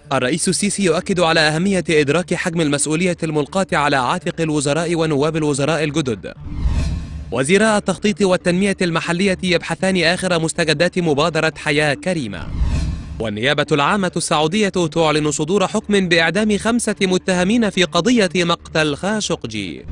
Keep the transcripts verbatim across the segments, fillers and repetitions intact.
الرئيس السيسي يؤكد على أهمية إدراك حجم المسؤولية الملقاة على عاتق الوزراء ونواب الوزراء الجدد. وزيراء التخطيط والتنمية المحلية يبحثان آخر مستجدات مبادرة حياة كريمة. والنيابة العامة السعودية تعلن صدور حكم بإعدام خمسة متهمين في قضية مقتل خاشقجي.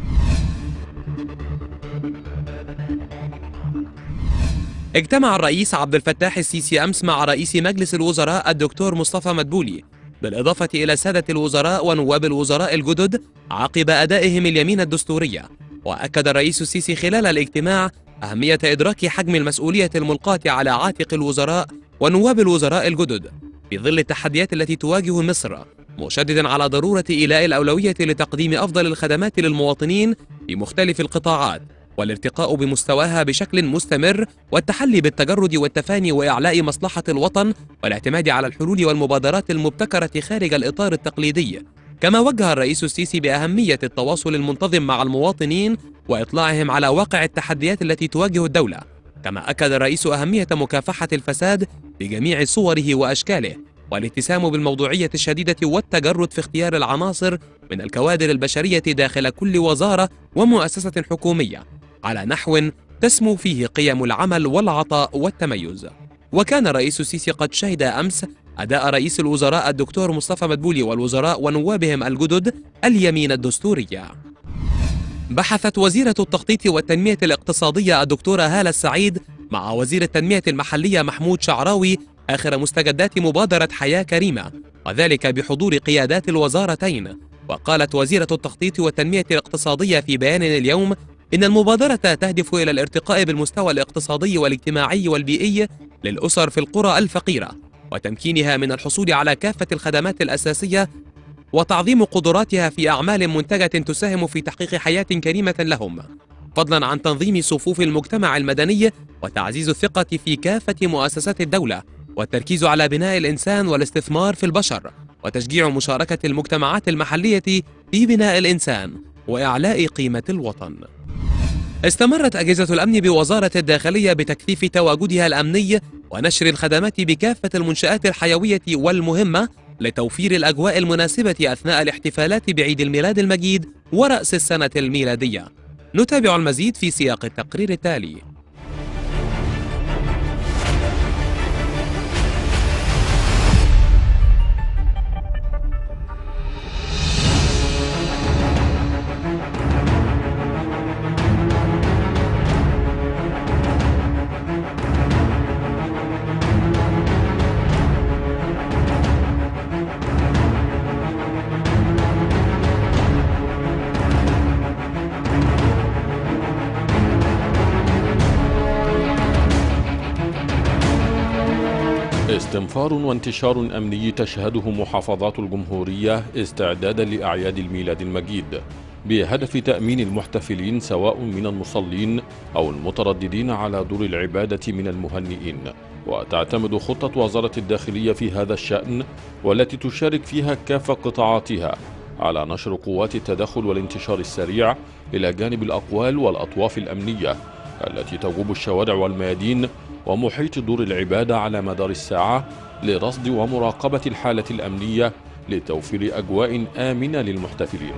اجتمع الرئيس عبد الفتاح السيسي أمس مع رئيس مجلس الوزراء الدكتور مصطفى مدبولي، بالإضافة إلى سادة الوزراء ونواب الوزراء الجدد عقب أدائهم اليمين الدستورية. وأكد الرئيس السيسي خلال الاجتماع أهمية إدراك حجم المسؤولية الملقاة على عاتق الوزراء ونواب الوزراء الجدد في ظل التحديات التي تواجه مصر، مشددا على ضرورة إيلاء الأولوية لتقديم أفضل الخدمات للمواطنين في مختلف القطاعات والارتقاء بمستواها بشكل مستمر، والتحلي بالتجرد والتفاني وإعلاء مصلحة الوطن والاعتماد على الحلول والمبادرات المبتكرة خارج الإطار التقليدي. كما وجه الرئيس السيسي بأهمية التواصل المنتظم مع المواطنين وإطلاعهم على واقع التحديات التي تواجه الدولة. كما أكد الرئيس أهمية مكافحة الفساد بجميع صوره وأشكاله، والاتسام بالموضوعية الشديدة والتجرد في اختيار العناصر من الكوادر البشرية داخل كل وزارة ومؤسسة حكومية على نحو تسمو فيه قيم العمل والعطاء والتميز. وكان الرئيس السيسي قد شهد أمس أداء رئيس الوزراء الدكتور مصطفى مدبولي والوزراء ونوابهم الجدد اليمين الدستورية. بحثت وزيرة التخطيط والتنمية الاقتصادية الدكتورة هالة السعيد مع وزير التنمية المحلية محمود شعراوي آخر مستجدات مبادرة حياة كريمة، وذلك بحضور قيادات الوزارتين. وقالت وزيرة التخطيط والتنمية الاقتصادية في بيان اليوم إن المبادرة تهدف إلى الارتقاء بالمستوى الاقتصادي والاجتماعي والبيئي للأسر في القرى الفقيرة، وتمكينها من الحصول على كافة الخدمات الأساسية، وتعظيم قدراتها في أعمال منتجة تساهم في تحقيق حياة كريمة لهم، فضلا عن تنظيم صفوف المجتمع المدني وتعزيز الثقة في كافة مؤسسات الدولة، والتركيز على بناء الإنسان والاستثمار في البشر، وتشجيع مشاركة المجتمعات المحلية في بناء الإنسان وإعلاء قيمة الوطن. استمرت أجهزة الأمن بوزارة الداخلية بتكثيف تواجدها الأمني ونشر الخدمات بكافة المنشآت الحيوية والمهمة لتوفير الأجواء المناسبة أثناء الاحتفالات بعيد الميلاد المجيد ورأس السنة الميلادية. نتابع المزيد في سياق التقرير التالي. استنفار وانتشار أمني تشهده محافظات الجمهورية استعدادا لأعياد الميلاد المجيد، بهدف تأمين المحتفلين سواء من المصلين أو المترددين على دور العبادة من المهنئين. وتعتمد خطة وزارة الداخلية في هذا الشأن، والتي تشارك فيها كافة قطاعاتها، على نشر قوات التدخل والانتشار السريع إلى جانب الأقوال والأطواف الأمنية التي تجوب الشوارع والميادين ومحيط دور العبادة على مدار الساعة لرصد ومراقبة الحالة الأمنية لتوفير أجواء آمنة للمحتفلين.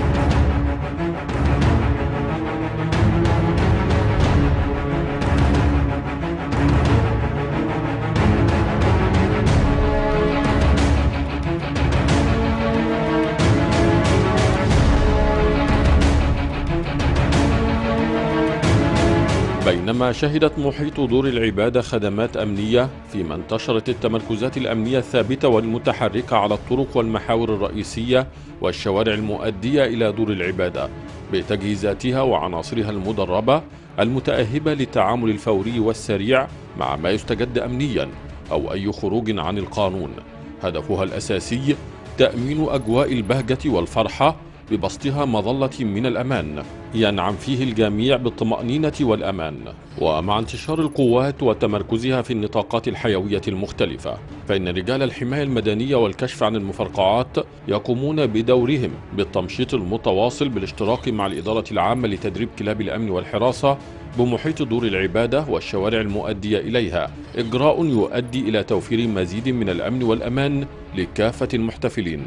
بينما شهدت محيط دور العبادة خدمات أمنية، فيما انتشرت التمركزات الأمنية الثابتة والمتحركة على الطرق والمحاور الرئيسية والشوارع المؤدية إلى دور العبادة بتجهيزاتها وعناصرها المدربة المتأهبة للتعامل الفوري والسريع مع ما يستجد أمنيا أو أي خروج عن القانون. هدفها الأساسي تأمين أجواء البهجة والفرحة ببسطها مظلة من الأمان ينعم فيه الجميع بالطمأنينة والأمان. ومع انتشار القوات وتمركزها في النطاقات الحيوية المختلفة، فإن رجال الحماية المدنية والكشف عن المفرقعات يقومون بدورهم بالتمشيط المتواصل بالاشتراك مع الإدارة العامة لتدريب كلاب الأمن والحراسة بمحيط دور العبادة والشوارع المؤدية إليها، إجراء يؤدي إلى توفير مزيد من الأمن والأمان لكافة المحتفلين.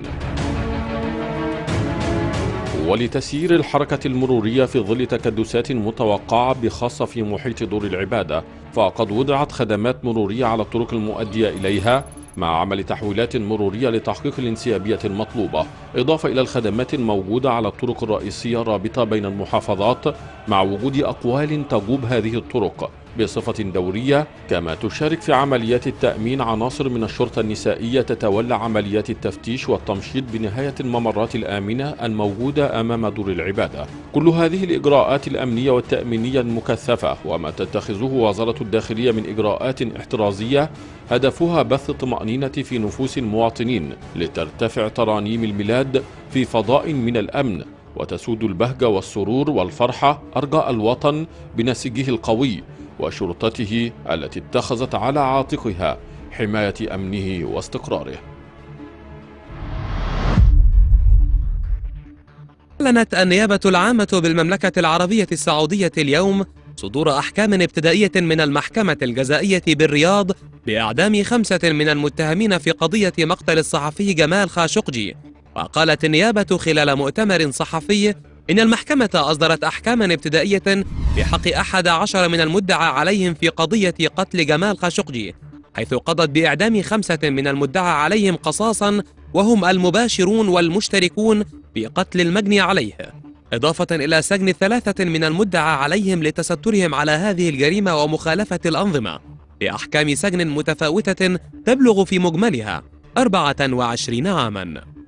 ولتسيير الحركة المرورية في ظل تكدسات متوقعة بخاصة في محيط دور العبادة، فقد وضعت خدمات مرورية على الطرق المؤدية إليها مع عمل تحويلات مرورية لتحقيق الانسيابية المطلوبة، إضافة إلى الخدمات الموجودة على الطرق الرئيسية الرابطة بين المحافظات، مع وجود أقوال تجوب هذه الطرق بصفة دورية. كما تشارك في عمليات التأمين عناصر من الشرطة النسائية تتولى عمليات التفتيش والتمشيط بنهاية الممرات الآمنة الموجودة أمام دور العبادة. كل هذه الإجراءات الأمنية والتأمينية المكثفة وما تتخذه وزارة الداخلية من إجراءات احترازية هدفها بث الطمأنينة في نفوس المواطنين لترتفع ترانيم الميلاد في فضاء من الأمن، وتسود البهجة والسرور والفرحة أرجاء الوطن بنسيجه القوي وشرطته التي اتخذت على عاتقها حماية أمنه واستقراره. أعلنت النيابة العامة بالمملكة العربية السعودية اليوم صدور أحكام ابتدائية من المحكمة الجزائية بالرياض بإعدام خمسة من المتهمين في قضية مقتل الصحفي جمال خاشقجي. وقالت النيابة خلال مؤتمر صحفي إن المحكمة أصدرت أحكاما ابتدائية بحق أحد عشر من المدعى عليهم في قضية قتل جمال خاشقجي، حيث قضت بإعدام خمسة من المدعى عليهم قصاصا وهم المباشرون والمشتركون في قتل المجني عليه، إضافة إلى سجن ثلاثة من المدعى عليهم لتسترهم على هذه الجريمة ومخالفة الأنظمة بأحكام سجن متفاوتة تبلغ في مجملها أربعة وعشرين عاما.